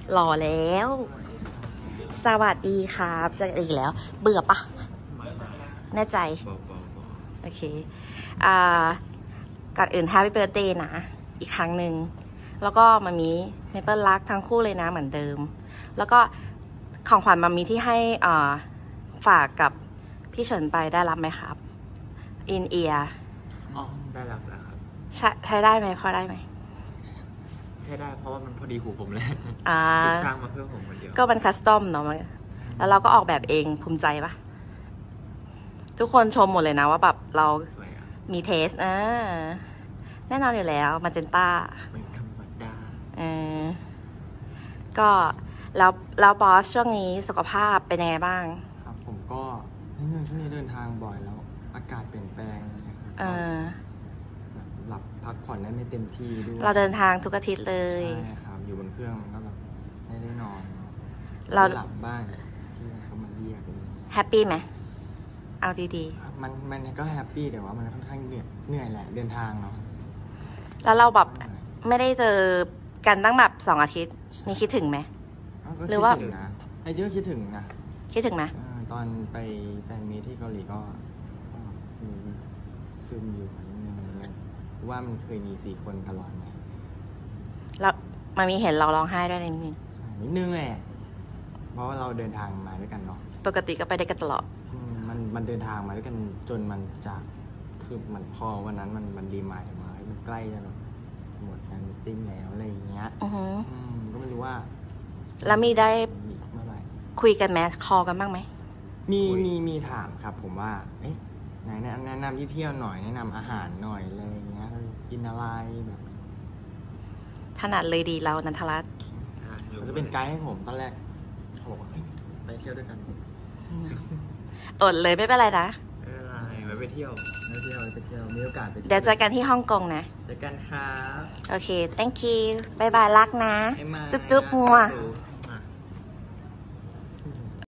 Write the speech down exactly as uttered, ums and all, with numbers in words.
หล่อแล้วสวัสดีครับเจออีกแล้วเบื่อปะแน่ใจโอเคอ่าก่อนอื่น Happy Birthday นะอีกครั้งหนึ่งแล้วก็มามีเมเปิลรักทั้งคู่เลยนะเหมือนเดิมแล้วก็ของขวัญมามีที่ให้อ่าฝากกับพี่เฉินไปได้รับไหมครับ In ear อ๋อได้รับแล้วครับใช้ใช้ได้ไหมพอได้ไหมใช้ได้เพราะว่ามันพอดีหูผมเลยอ่าสร้างมาเพื่อผมคนเดียวก็มันคัสตอมเนาะแล้วเราก็ออกแบบเองภูมิใจปะทุกคนชมหมดเลยนะว่าแบบเรามีเทสอ่าแน่นอนอยู่แล้วมาเจนต้าเป็นธรรมดาเออก็แล้วแล้วบอสช่วงนี้สุขภาพเป็นยังไงบ้างครับผมก็นิดนึงช่วงนี้เดินทางบ่อยแล้วอากาศเปลี่ยนแปลงนะครับเออหลับพักผ่อนได้ไม่เต็มที่ด้วยเราเดินทางทุกอาทิตย์เลยใช่ครับอยู่บนเครื่องก็แบบไม่ได้นอนเราหลับบ้างที่เขามาเรียกอะไรแฮปปี้ไหมเอาดีๆมันมันก็แฮปปี้แต่ว่ามันค่อนข้างเหนื่อยเหนื่อยแหละเดินทางเนาะแล้วเราแบบไม่ได้เจอกันตั้งแบบสองอาทิตย์มีคิดถึงไหมหรือว่าไอ้เจ้าคิดถึงนะคิดถึงไหมตอนไปแฟนมีที่เกาหลีก็มีซึมอยู่นิดนึงอะไรเงี้ยว่ามันเคยมีสี่คนตลอดไหมแล้วมามีเห็นเราร้องไห้ด้วยนิดนึงใช่นิดนึงแหละเพราะว่าเราเดินทางมาด้วยกันเนาะปกติก็ไปได้กันตลอดมันมันเดินทางมาด้วยกันจนมันจากคือมันพอวันนั้นมันมันรีมายด์มามันใกล้จะแบบหมดแฟนมิตติ้งแล้วอะไรอย่างเงี้ยอือก็ไม่รู้ว่าแล้วมีได้เมื่อไหร่คุยกันไหมคอกันบ้างไหมมีมีมีถามครับผมว่าเอ๊ะไหนแนะนำที่เที่ยวหน่อยแนะนำอาหารหน่อยอะไรอย่างเงี้ยกินอะไรแบบถนัดเลยดีเรานันทรัตน์เขาจะเป็นไกด์ให้ผมตอนแรกเขาบอกว่าไปเที่ยวด้วยกันอดเลยไม่เป็นไรนะไม่ไปเที่ยวไปเที่ยวไปเที่ยวมีโอกาสไปเดี๋ยวเจอกันที่ฮ่องกงนะเจอกันครับโอเค thank you บายบายรักนะจุ๊บจุ๊บมัว